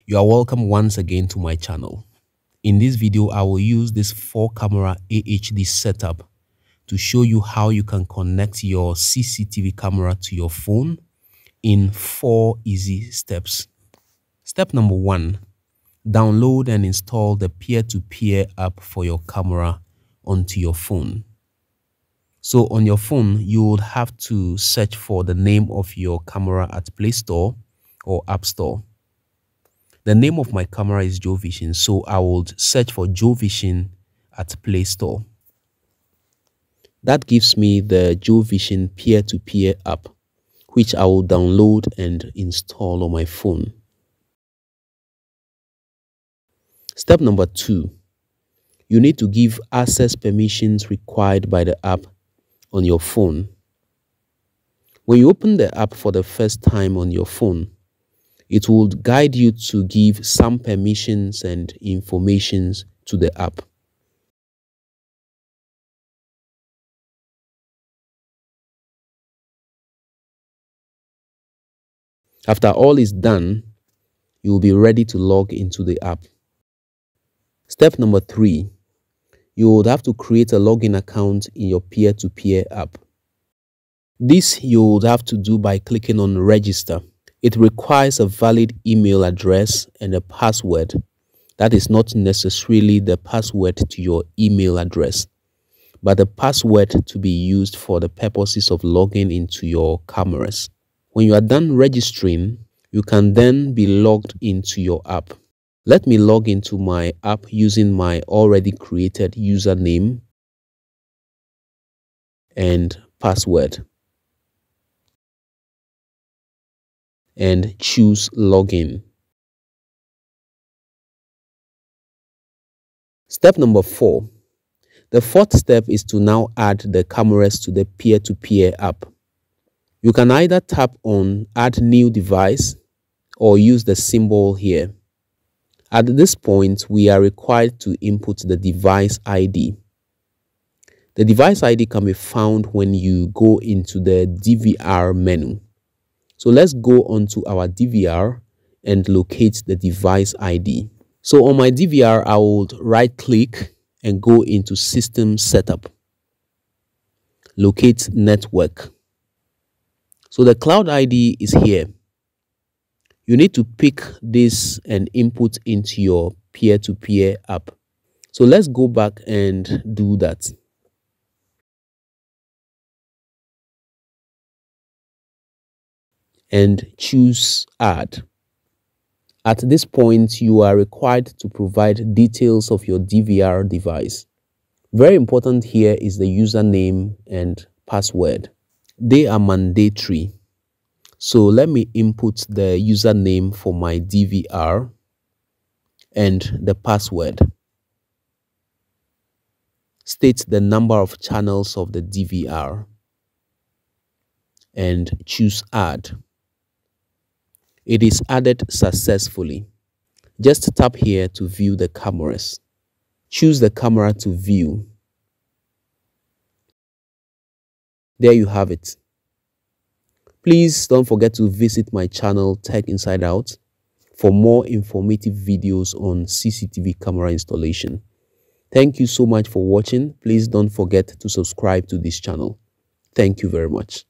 You are welcome once again to my channel. In this video, I will use this 4-camera AHD setup to show you how you can connect your CCTV camera to your phone in 4 easy steps. Step number 1, download and install the peer-to-peer app for your camera onto your phone. So on your phone, you would have to search for the name of your camera at Play Store or App Store. The name of my camera is Joe Vision, so I would search for Joe Vision at Play Store. That gives me the Joe Vision peer-to-peer app, which I will download and install on my phone. Step number 2, you need to give access permissions required by the app on your phone. When you open the app for the first time on your phone, it will guide you to give some permissions and informations to the app. After all is done, you will be ready to log into the app. Step number 3, you would have to create a login account in your peer-to-peer app. This you would have to do by clicking on register. It requires a valid email address and a password. That is not necessarily the password to your email address, but the password to be used for the purposes of logging into your cameras. When you are done registering, you can then be logged into your app. Let me log into my app using my already created username and password, and choose login. Step number 4. The 4th step is to now add the cameras to the peer-to-peer app. You can either tap on add new device or use the symbol here. At this point, we are required to input the device ID. The device ID can be found when you go into the DVR menu. So let's go onto our DVR and locate the device ID. So on my DVR, I would right click and go into System Setup. Locate Network. So the cloud ID is here. You need to pick this and input into your peer-to-peer app. So let's go back and do that. And choose Add. At this point, you are required to provide details of your DVR device. Very important here is the username and password. They are mandatory. So let me input the username for my DVR and the password. State the number of channels of the DVR and choose Add. It is added successfully. Just tap here to view the cameras. Choose the camera to view. There you have it. Please don't forget to visit my channel Tech Inside Out for more informative videos on CCTV camera installation. Thank you so much for watching. Please don't forget to subscribe to this channel. Thank you very much.